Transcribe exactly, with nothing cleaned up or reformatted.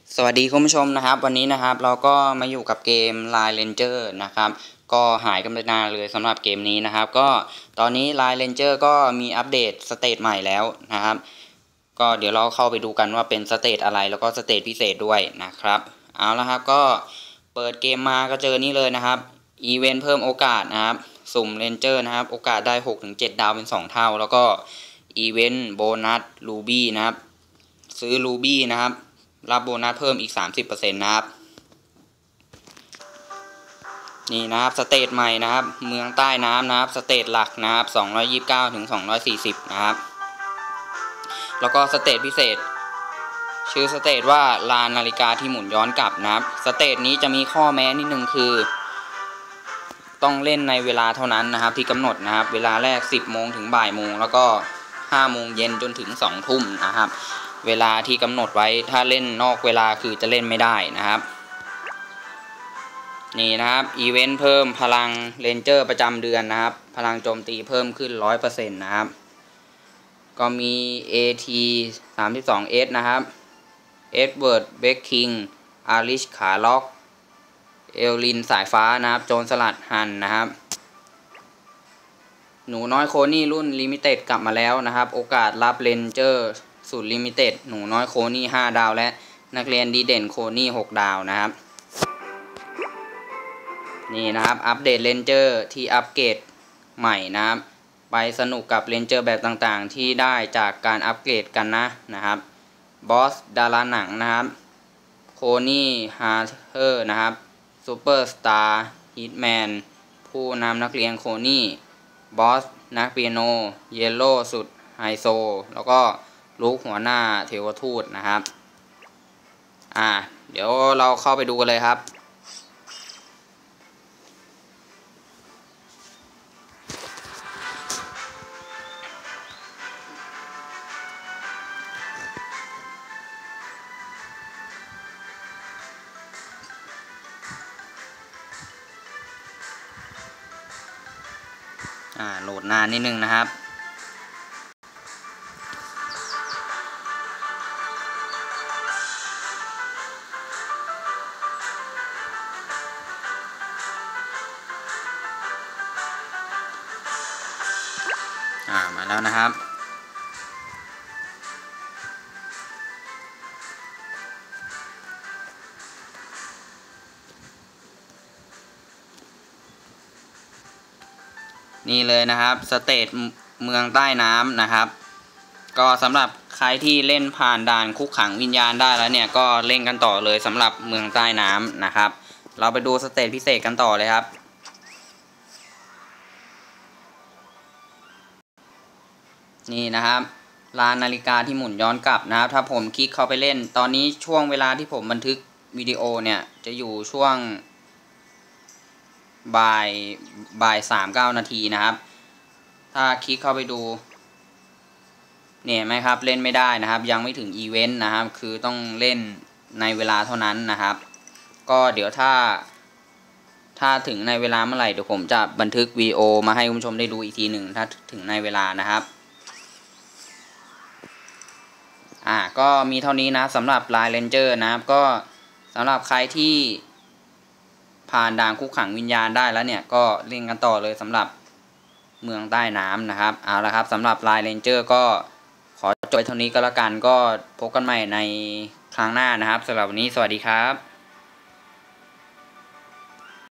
สวัสดีคุณผู้ชมนะครับวันนี้นะครับเราก็มาอยู่กับเกม Line Ranger นะครับก็หายกันไปนานเลยสำหรับเกมนี้นะครับก็ตอนนี้ Line Ranger ก็มีอัปเดตสเตจใหม่แล้วนะครับก็เดี๋ยวเราเข้าไปดูกันว่าเป็นสเตจอะไรแล้วก็สเตจพิเศษด้วยนะครับเอาละครับก็เปิดเกมมาก็เจอนี่เลยนะครับอีเวนต์เพิ่มโอกาสนะครับสุ่ม Ranger นะครับโอกาสได้ หกถึงเจ็ด ดาวเป็นสองเท่าแล้วก็อีเวนต์โบนัสรูบี้นะครับซื้อรูบี้นะครับรับโบนัสเพิ่มอีก สามสิบเปอร์เซ็นต์ นะครับนี่นะครับสเตจใหม่นะครับเมืองใต้น้ำนะครับสเตจหลักนะครับสองร้อยยี่สิบเก้าถึงสองร้อยสี่สิบนะครับแล้วก็สเตจพิเศษชื่อสเตจว่าลานนาฬิกาที่หมุนย้อนกลับนะครับสเตจนี้จะมีข้อแม้นิดนึงคือต้องเล่นในเวลาเท่านั้นนะครับที่กำหนดนะครับเวลาแรกสิบโมงถึงบ่ายโมงแล้วก็ห้าโมงเย็นจนถึงสองทุ่มนะครับเวลาที่กำหนดไว้ถ้าเล่นนอกเวลาคือจะเล่นไม่ได้นะครับนี่นะครับอีเวนต์เพิ่มพลังเรนเจอร์ประจำเดือนนะครับพลังโจมตีเพิ่มขึ้น ร้อยเปอร์เซ็นต์ นะครับก็มี เอ ที สามสิบสอง เอส นะครับเอ็ดเวิร์ดเบคคิงอาริชขาล็อกเอลลินสายฟ้านะครับโจรสลัดฮันนะครับหนูน้อยโคนี่รุ่นลิมิเต็ดกลับมาแล้วนะครับโอกาสรับเรนเจอร์สูตรลิมิเต็ดหนูน้อยโคนี่ห้าดาวและนักเรียนดีเด่นโคนี่หกดาวนะครับนี่นะครับอัปเดตเรนเจอร์ที่อัปเกรดใหม่นะครับไปสนุกกับเรนเจอร์แบบต่างๆที่ได้จากการอัปเกรดกันนะนะครับบอสดาราหนังนะครับโคนี่ฮาร์เทอร์นะครับซูเปอร์สตาร์ฮิตแมนผู้นำนักเรียนโคนี่บอสนักเปียโนเยลโล่สุดไฮโซแล้วก็ลูกหัวหน้าเทวทูตนะครับอ่าเดี๋ยวเราเข้าไปดูกันเลยครับอ่าโหลดนานนิดนึงนะครับอ่ามาแล้วนะครับนี่เลยนะครับสเตจเมืองใต้น้ำนะครับก็สำหรับใครที่เล่นผ่านด่านคุกขังวิญญาณได้แล้วเนี่ยก็เล่นกันต่อเลยสำหรับเมืองใต้น้ำนะครับเราไปดูสเตจพิเศษกันต่อเลยครับนี่นะครับลานนาฬิกาที่หมุนย้อนกลับนะครับถ้าผมคลิกเข้าไปเล่นตอนนี้ช่วงเวลาที่ผมบันทึกวิดีโอเนี่ยจะอยู่ช่วงบ่ายบ่ายสามเก้านาทีนะครับถ้าคลิกเข้าไปดูเนี่ยไหมครับเล่นไม่ได้นะครับยังไม่ถึงอีเวนต์นะครับคือต้องเล่นในเวลาเท่านั้นนะครับก็เดี๋ยวถ้าถ้าถึงในเวลาเมื่อไหร่เดี๋ยวผมจะบันทึกวีดีโอมาให้คุณผู้ชมได้ดูอีกทีหนึ่งถ้าถึงในเวลานะครับอ่าก็มีเท่านี้นะสำหรับ Line Ranger นะครับก็สำหรับใครที่ผ่านด่านคุกขังวิญญาณได้แล้วเนี่ยก็เล่นกันต่อเลยสำหรับเมืองใต้น้ำนะครับเอาละครับสำหรับ Line Ranger ก็ขอจบเท่านี้ก็แล้วกันก็พบกันใหม่ในครั้งหน้านะครับสำหรับวันนี้สวัสดีครับ